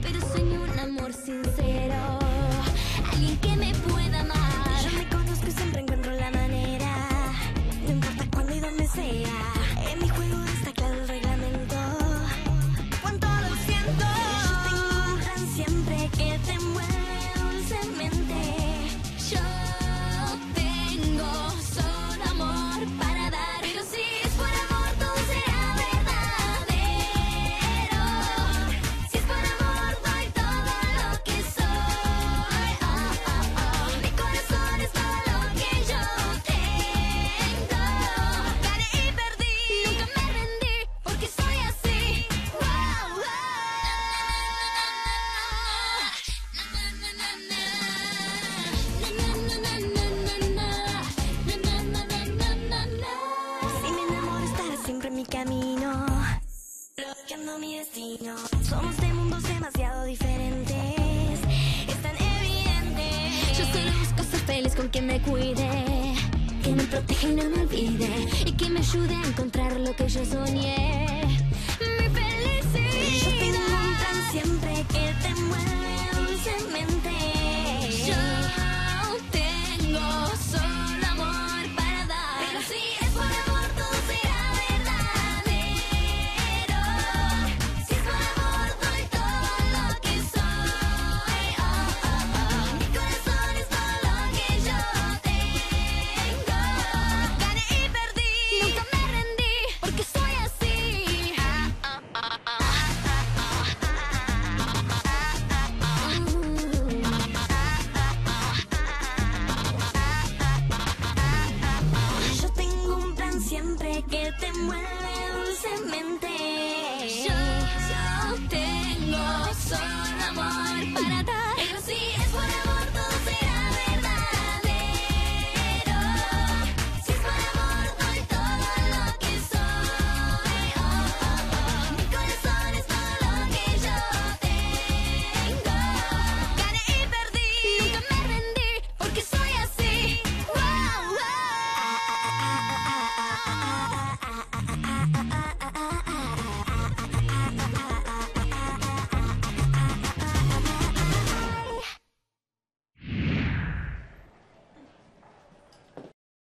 pero sueño un amor sincero, alguien que me pueda amar. Yo me conozco y siempre encuentro la manera, no importa cuándo y dónde sea. En mi juego está claro el reglamento, cuánto lo siento. Yo tengo un plan siempre que te envuelve dulcemente. Yo tengo solo amor para dar, pero si es por amor todo será verdadero. Si es por amor doy todo lo que soy. Oh, oh, oh. Mi corazón es todo lo que yo tengo. Gané y perdí, nunca me rendí, porque soy así. Wow, wow. Si me enamoro estarás siempre en mi camino, bloqueando mi destino. Somos de mundos demasiado diferentes, es tan evidente. Yo solo busco ser feliz con quien me cuide, que me proteja y no me olvide, y que me ayude a encontrar lo que yo soñé. Mi Yo tengo un plan felicidad. siempre